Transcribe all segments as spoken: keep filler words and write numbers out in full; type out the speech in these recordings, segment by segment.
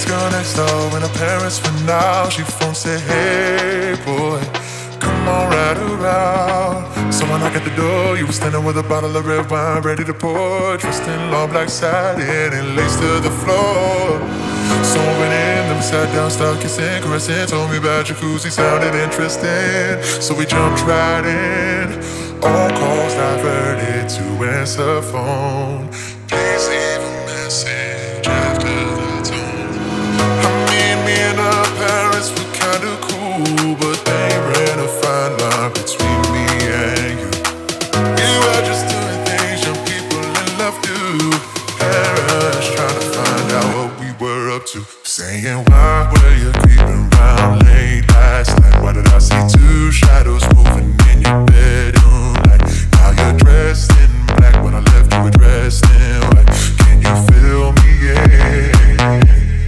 girl next door and her parents went out. She phone said, hey boy, come on right around. So when I knocked at the door, you were standing with a bottle of red wine ready to pour, dressed in long black satin and lace to the floor. So I went in, then we sat down, started kissing, caressing, told me about jacuzzi, sounded interesting. So we jumped right in, all calls diverted to answer phone. Please leave a message after the tone. I mean, me and her parents were kinda cool, but they ran a fine line between me and you. We were just doing things young people in love do. Parents trying to find out what we were up to, saying, why were you creeping round late last night? Why did I see two shadows moving in your bedroom light? Now you're dressed in black, when I left you were dressed in white. Can you feel me? Yeah.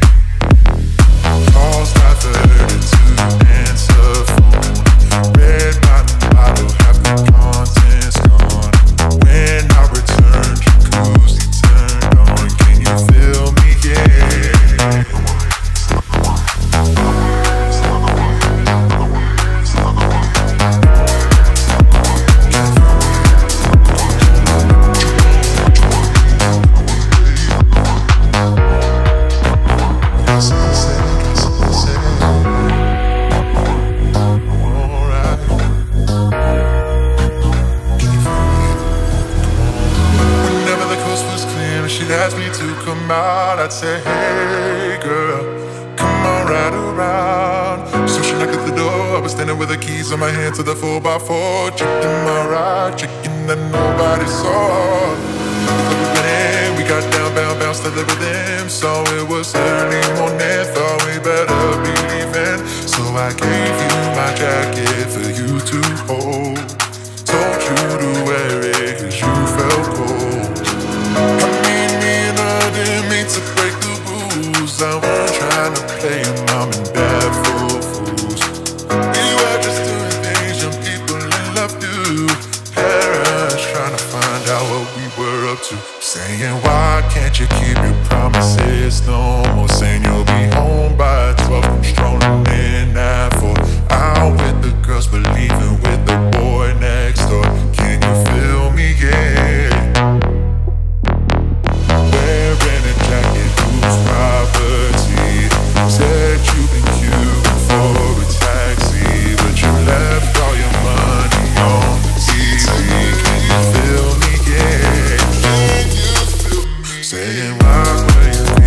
Calls diverted to answer phone. Red bottom bottle, half the contents gone. When I returned, jacuzzi turned on. Can you feel me? Yeah. I'd say, hey girl, come on right around. So she knocked at the door, I was standing with the keys in my hand to the four by four, checked in my ride, checking that nobody saw. We went in, we got down, bound, bounced to the rhythm. So it was early morning, thought we better be leaving. So I gave you my jacket for you to hold, told you to wear it cause you felt cold. I mean, me and her didn't mean to break the rules. I wasn't trying to play your mom and dad for fools. We were just doing things young people in love do. Parents trying to find out what we were up to, saying, why can't you keep your promises no more? Saying you'll be home by twelve, strolling in at four. Out with the girls, but leaving with the boy next door. Can you feel me? Yeah. Wearing a jacket, whose property? Said you've been queuing for a taxi, but you left all your money on the T V. Can you feel me? Yeah. Can you feel me? Saying, why were you